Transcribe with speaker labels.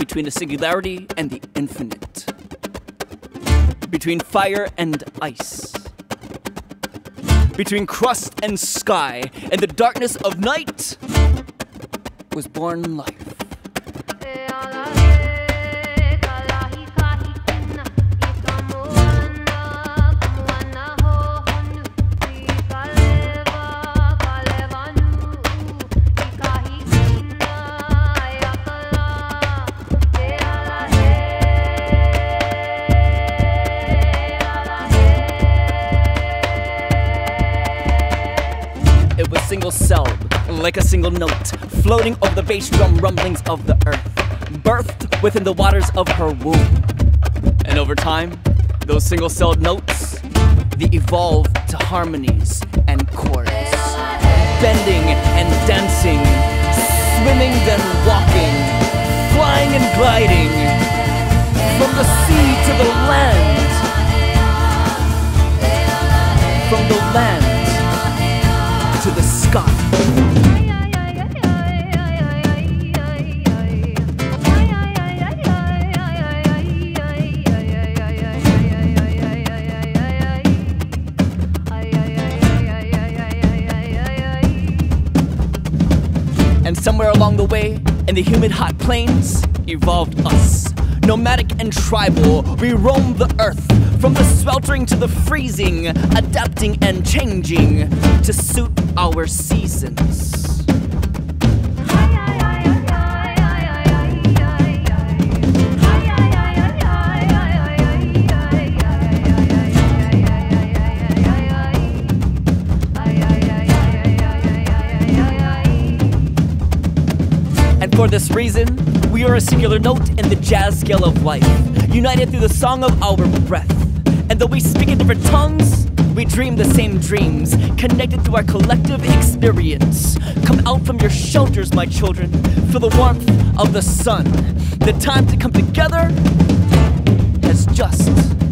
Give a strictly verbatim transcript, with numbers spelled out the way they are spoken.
Speaker 1: between the singularity and the infinite, between fire and ice, between crust and sky, and the darkness of night was born life. It was single-celled, like a single note, floating over the bass drum rumblings of the earth, birthed within the waters of her womb. And over time, those single-celled notes, they evolved to harmonies and chords, bending and dancing, swimming then walking, flying and gliding, from the sea to the land, from the land to the sky. And somewhere along the way, in the humid hot plains, evolved us. Nomadic and tribal, we roamed the earth, from the sweltering to the freezing, adapting and changing to suit our seasons. And for this reason, we are a singular note in the jazz scale of life, united through the song of our breath. And though we speak in different tongues, we dream the same dreams, connected through our collective experience. Come out from your shelters, my children, feel the warmth of the sun. The time to come together has just